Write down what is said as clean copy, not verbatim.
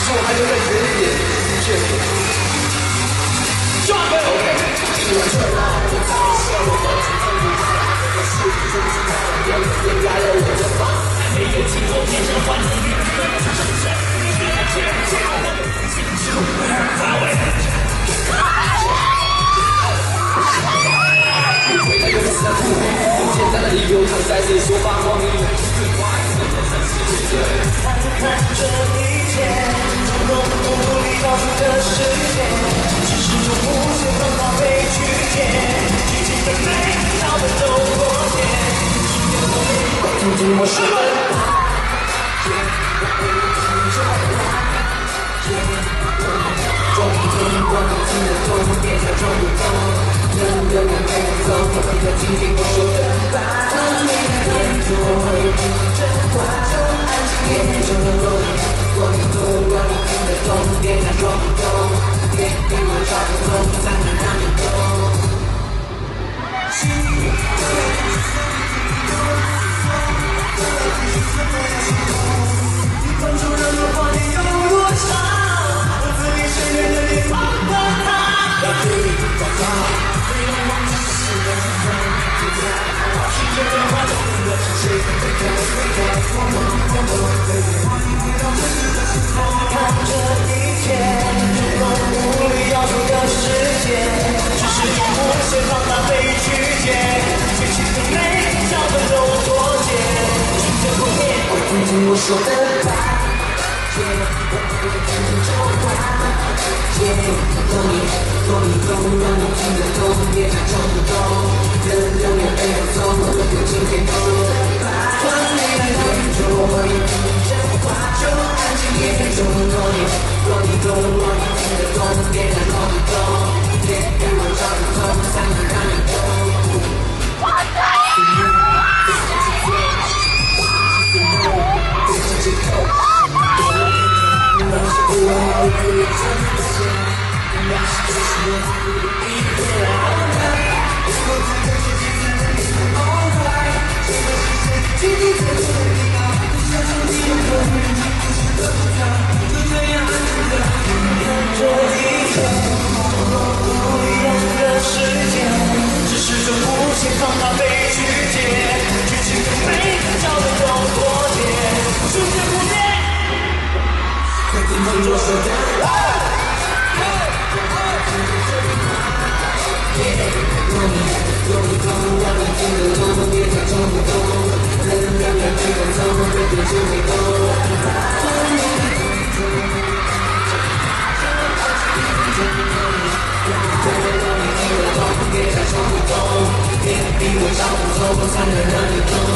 是我还留在原点，确实。Drop it. OK。喜欢这样，我在笑我的青春里，我是真心的，有点压了我的发，每个镜头变成幻境，它是谁？你的尖叫，我的清楚，发尾。回来又是在哭，很简单的理由，他在这里说发光明。看着一切，从容不力告诉这世界，只是用无限方法被拒绝，激情的美，找不走过界，听听我说的装不通，装不进的痛，别再装不懂，能永远没有走，你可听听我说的吧，当你的眼中会有真话，就安静点，就能够装不通，装不进的痛，别再装不懂，别给我找不通，才能让你懂。你关注人的话题有多长？我自己深渊的脸庞的他，要对你广告，没有忘记是的地方，就在世界变化中的谁会看着一切，从容无力要求的世界，只是用无限方法被拒绝，最亲的美，找不走过界，瞬间破灭，会听听我说的吧。若你懂，让你听得懂，别再装不懂，人永远没有错，我有今天懂。当你来对着我一句真话，就安静点，就能懂你。若你懂，若你听得懂，别再装不懂，别给我找不通，才能让你懂。只是这无限方法被拒绝，剧情的美，找得到破解，瞬间破灭。快听听我说的，若你懂，让你听得懂，别再装不懂，人永远没有错，对对就会懂。别再装不懂，别逼我找不透，我才能让你懂。